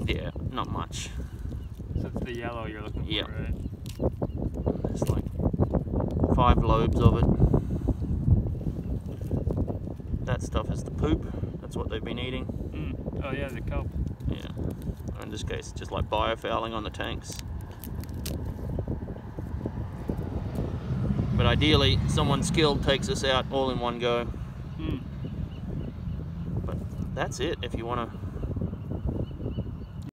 Yeah, not much. So it's the yellow you're looking for, Yeah. right? There's like 5 lobes of it. That stuff is the poop. That's what they've been eating. Oh yeah, the kelp. Yeah. Or in this case, just like biofouling on the tanks. But ideally, someone skilled takes this out all in one go. But that's it if you want to